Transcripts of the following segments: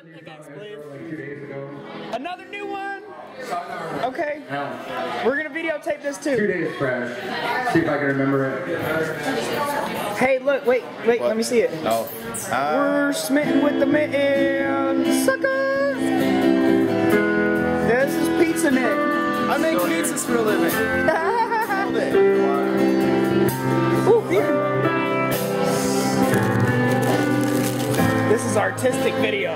Flip pickaxe, please. Another new one? Okay. We're gonna videotape this too. 2 days fresh. See if I can remember it. Hey, look, wait, let me see it. No. We're smitten with the man, sucker! This is Pizza Nick. I make pizzas for a living. Ooh, beer. This is artistic video.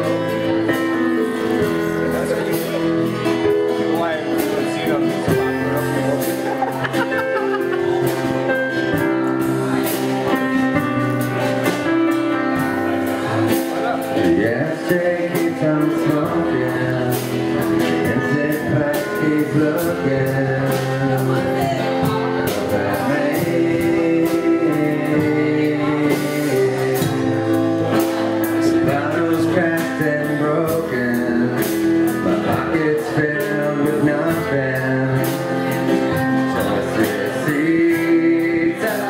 Yesterday keeps on smoking. Yes, it back keeps looking. At me. Bottles cracked and broken. My pockets filled with nothing. Just receipts of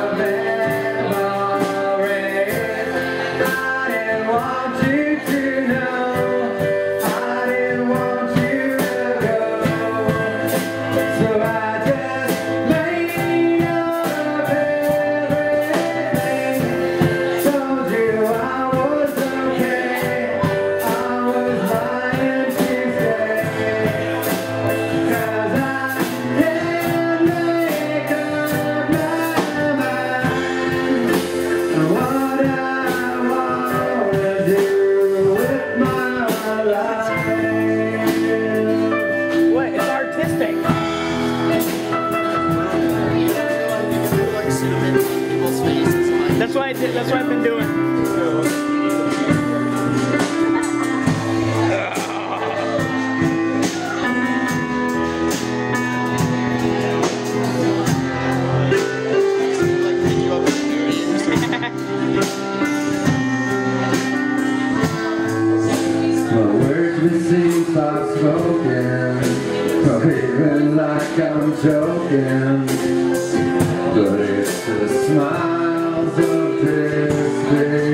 memories. I didn't want you to know. I didn't want you to go. So I just made up everything. Told you I was okay. I was lying to stay. 'Cause I didn't make up my mind. What I wanna do with my life. What? It's artistic. That's what I did. That's what I've been doing. My words will seem soft spoken, or even like I'm joking. But it's the smiles of despair.